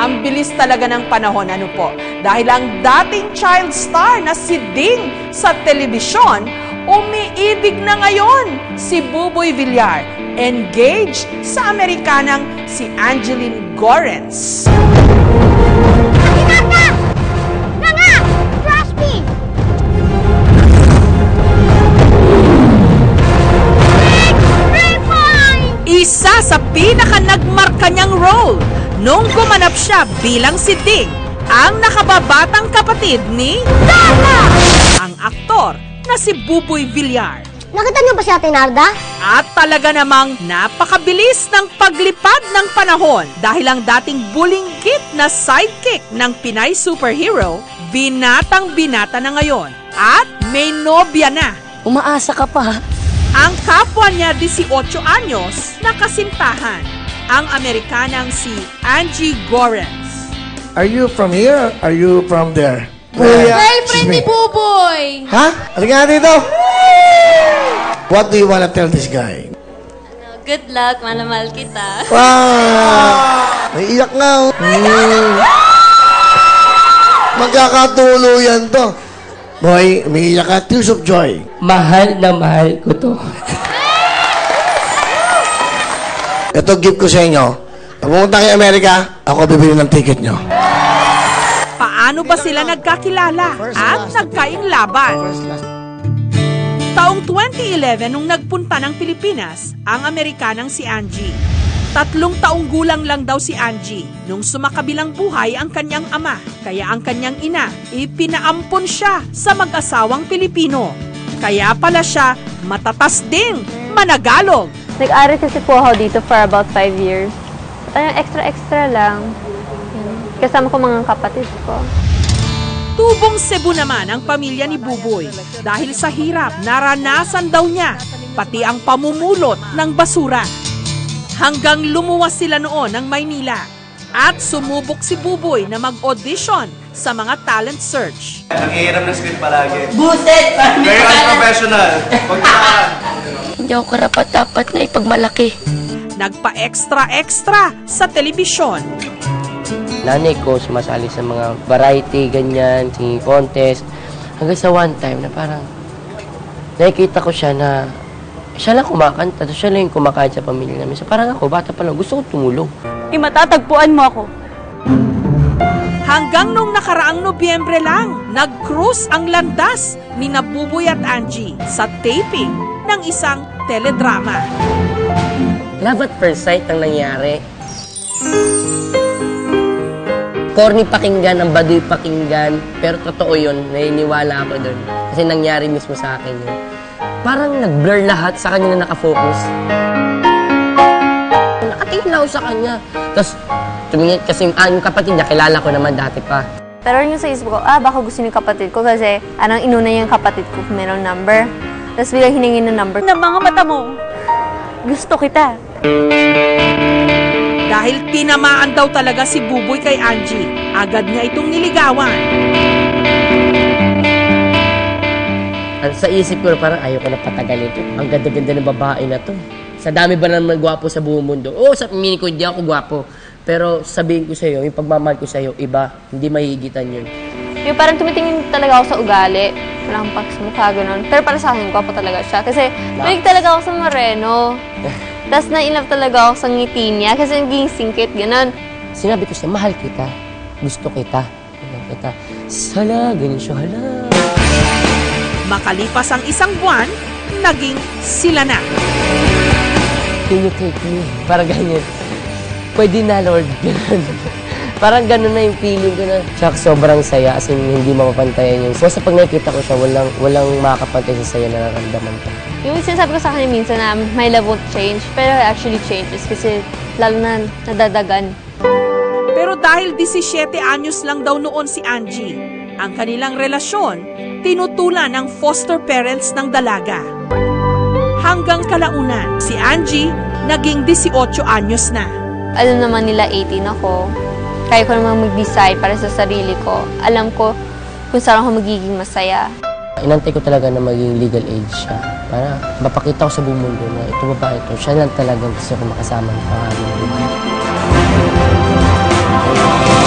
Ang bilis talaga ng panahon, ano po? Dahil ang dating child star na si Ding sa telebisyon, umiibig na ngayon si Buboy Villar, engaged sa Amerikanang si Angeline Gorens. Isa sa pinaka-nagmarka niyang role nung gumanap siya bilang si Ding, ang nakababatang kapatid ni Tata, ang aktor na si Buboy Villar. Nakita niyo ba si Ate Narda? At talaga namang napakabilis ng paglipad ng panahon dahil ang dating bulinggit na sidekick ng Pinay superhero, binatang-binata na ngayon at may nobya na. Umaasa ka pa. Ang kapwa niya 18 anyos na kasintahan, ang Amerikanang si Angie Gorens. Are you from here? Are you from there? Girlfriend ni Buboy! Ha? Halika nga dito! What do you wanna tell this guy? Good luck, mahal kita. Wow! Naiiyak nga. Magkakatuluyan to. Boy, umiiyak ka. Tears of joy. Mahal na mahal ko to. Ito gift ko sa inyo. Pag pumunta kayo Amerika, ako bibili ng ticket nyo. Paano ba sila nagkakilala at nagkainglaban? Taong 2011 nung nagpunta ng Pilipinas, ang Amerikanang si Angie. 3 taong gulang lang daw si Angie nung sumakabilang buhay ang kanyang ama. Kaya ang kanyang ina, ipinaampon siya sa mag-asawang Pilipino. Kaya pala siya matatas ding managalog. Nag-aral kasi po ako dito for about 5 years. Extra-extra lang. Kasama ko mga kapatid ko. Tubong Cebu naman ang pamilya ni Buboy dahil sa hirap naranasan daw niya, pati ang pamumulot ng basura. Hanggang lumuwas sila noon ng Maynila at sumubok si Buboy na mag-audition sa mga talent search. Nangihiram ng script palagi. Buset! Very unprofessional. Pagkaan. Hindi ako karapat-dapat na ipagmalaki. Nagpa-extra-extra sa telebisyon. Nanay ko sumasali sa mga variety, ganyan, singing contest. Hanggang sa one time na parang nakikita ko siya na siya lang kumakanta, siya lang yung kumakain sa pamilya namin. So parang ako, bata pa lang, gusto ko tumulong. Matatagpuan mo ako. Hanggang nung nakaraang Nobyembre lang, nag-cruise ang landas ni Buboy at Angie sa taping ng isang teledrama. Love at first sight ang nangyari. Corny pakinggan, ang baduy pakinggan, pero totoo yun, naniniwala ako doon. Kasi nangyari mismo sa akin yun. Parang nag-blur lahat, sa kanya na nakafocus. Nakatingin lang ako sa kanya. Tapos, tumingin, kasi yung kapatid niya, kilala ko naman dati pa. Pero yung sa isip ko, baka gusto niyo kapatid ko kasi anong inuna yung kapatid ko kung merong number. Tapos bilang hiningin ng number. Na mga mata mo, gusto kita. Dahil tinamaan daw talaga si Buboy kay Angie, agad niya itong niligawan. Sa isip ko, parang ayoko na patagalin ito. Ang ganda-ganda ng babae na to. Sa dami ba naman gwapo sa buong mundo? Oo, sa mini ko, hindi ako gwapo. Pero sabihin ko sa'yo, yung pagmamahal ko sa'yo, iba, hindi mahihigitan yun. Yung parang tumitingin talaga ako sa ugali. Wala kang pag sa mukha, ganun. Pero para sa akin, gwapo talaga siya. Kasi malig talaga ako sa moreno. Tapos na-inlove talaga ako sa ngiti niya. Kasi naging singkit, ganun. Sinabi ko siya, mahal kita. Gusto kita. Mahal kita. Hala, ganyan siya, hala. Makalipas ang 1 buwan, naging sila na. Can you take me? Parang ganyan. Pwede na, Lord. Parang ganun na yung feeling ko na. Tsaka sobrang saya, as in, hindi mapapantayan yun. So, sa pag nakikita ko siya, walang makakapantay sa saya na nararamdaman ko. Yung sinasabi ko sa kanya minsan na my love won't change, pero actually changes kasi lalo na nadadagan. Pero dahil 17 anyos lang daw noon si Angie, ang kanilang relasyon, tinutulan ng foster parents ng dalaga. Hanggang kalaunan, si Angie naging 18 anyos na. Alam naman nila 18 ako. Kaya ko naman mag-decide para sa sarili ko. Alam ko kung saan ako magiging masaya. Inantay ko talaga na maging legal age siya para mapakita ko sa buong mundo na ito babae ito, siya lang talagang gusto ko makasama ng pangalan.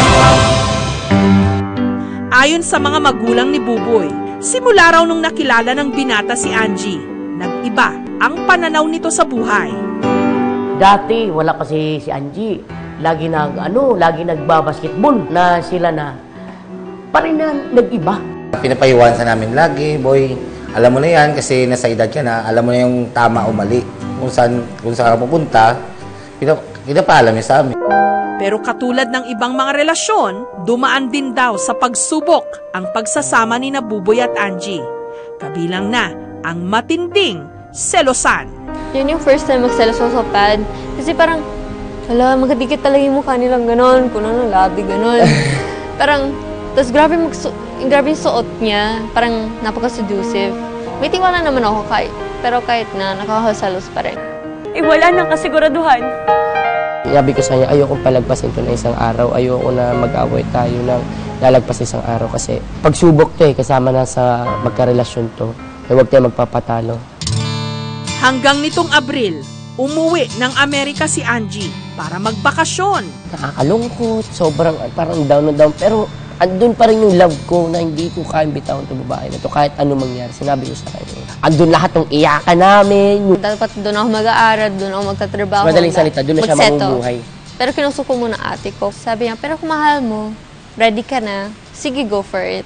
Ayon sa mga magulang ni Buboy, simula raw nung nakilala ng binata si Angie, nag-iba ang pananaw nito sa buhay. Dati, wala kasi si Angie. Lagi nagbabasketball na sila na. Parin na nag-iba. Pinapahiwasan sa namin lagi, boy, alam mo na yan kasi nasa edad ka na, alam mo na yung tama o mali. Kung saan ka pupunta, pinapaalam niya sa amin. Pero katulad ng ibang mga relasyon, dumaan din daw sa pagsubok ang pagsasama ni na Buboy at Angie. Kabilang na ang matinding selosan. Yun yung first time magselos ako sa pad. Kasi parang, magkadikit talaga yung mukha nilang ganon. Kung ano, labi ganon. Parang, tapos grabe yung suot niya. Parang napaka-seductive. May tiwala naman ako pero kahit na nakakasalos pa rin. Wala nang kasiguraduhan. Sabi ko sa kanya, ayokong palagpasin to na isang araw. Ayoko na mag-away tayo ng lalagpas isang araw. Kasi pagsubok to kasama na sa magkarelasyon to. Huwag tayo magpapatalo. Hanggang nitong Abril, umuwi ng Amerika si Angie para magbakasyon. Nakakalungkot, sobrang parang down na down. Pero andun pa rin yung love ko na hindi ko kayang bitawan itong babae na to kahit ano mangyari. Sinabi ko sa kanya. Andun lahat ng iyakan namin. Dapat doon ako mag-aaral, doon ako magtatrabaho. Madaling salita, doon na siya mamumuhay. Pero kinusok ko muna ate ko. Sabi niya, pero kung mahal mo, ready ka na, sige, go for it.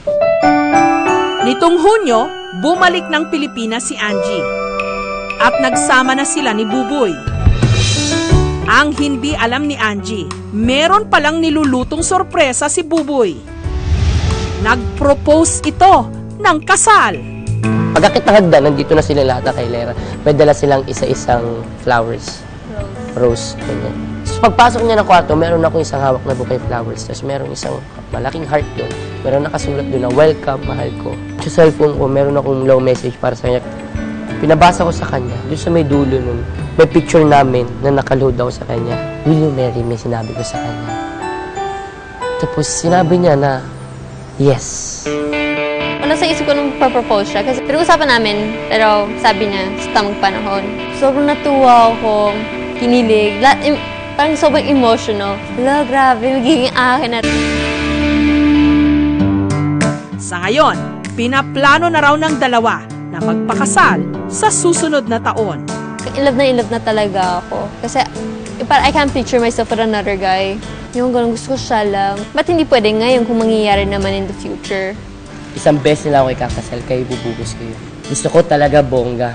Nitong Hunyo, bumalik ng Pilipinas si Angie. At nagsama na sila ni Buboy. Ang hindi alam ni Angie, meron palang nilulutong sorpresa si Buboy. Nag-propose ito ng kasal. Pagkakit ng hagdan, nandito na sila lahat kay Lera. May dala silang isa-isang flowers. Rose. Ganyan. So, pagpasok niya ng kwarto, meron akong isang hawak na bouquet flowers. Tapos meron isang malaking heart doon. Meron nakasulat doon na welcome, mahal ko. Sa cellphone ko, meron akong low message para sa kanya. Pinabasa ko sa kanya, doon sa may dulo nun, may picture namin na nakaload ako sa kanya. Will you marry me? Sinabi ko sa kanya. Tapos sinabi niya na, yes. Wala sa isip ko nung propose siya kasi pinag-usapan namin, pero sabi niya, sa tamang panahon. Sobrang natuwa ako, kinilig, parang sobrang emotional. Hala, grabe, magiging akin na. Sa ngayon, pinaplano na raw ng dalawa na magpakasal sa susunod na taon. In love na talaga ako. Kasi parang I can't picture myself with another guy. Yung ganun, gusto ko siya lang. Ba't hindi pwede ngayon kung mangyayari naman in the future? Isang beses nila ako ikakasal, kayo bubugos kayo. Gusto ko talaga bongga.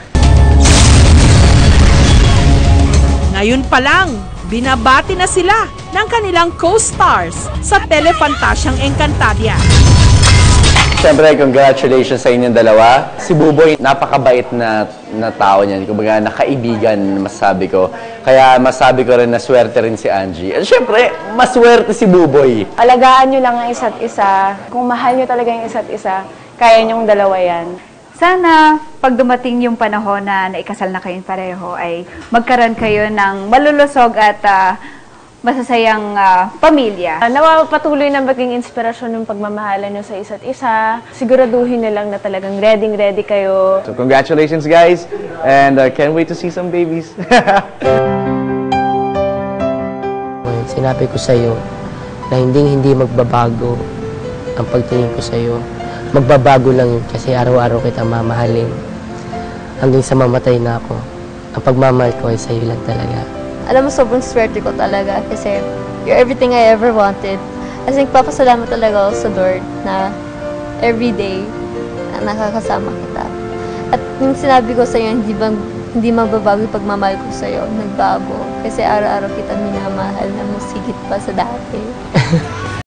Ngayon pa lang, binabati na sila ng kanilang co-stars sa Telefantasyang Encantadia. Siyempre, congratulations sa inyong dalawa. Si Buboy, napakabait na tao niyan. Kumbaga, nakaibigan, masasabi ko. Kaya masabi ko rin na swerte rin si Angie. At siyempre, maswerte si Buboy. Alagaan nyo lang ang isa't isa. Kung mahal nyo talaga yung isa't isa, kaya nyong dalawa yan. Sana, pag dumating yung panahon na naikasal na kayong pareho, ay magkaroon kayo ng malulusog at masasayang pamilya. Nawapatuloy na maging inspirasyon ng pagmamahalan nyo sa isa't isa. Siguraduhin na lang na talagang ready kayo. So congratulations guys, and can't wait to see some babies. Sinabi ko sa'yo na hindi magbabago ang pagtingin ko sa'yo. Magbabago lang yun kasi araw-araw kita mamahalin. Hanggang sa mamatay na ako, ang pagmamahal ko ay sa'yo lang talaga. Alam mo, sobrang swerte ko talaga kasi you're everything I ever wanted. As in, papasalamat talaga ako sa Lord na everyday na nakakasama kita. At yung sinabi ko sa'yo, hindi mababago yung pagmamahal ko sa'yo, nagbago. Kasi araw-araw kita minamahal na mas higit pa sa dati.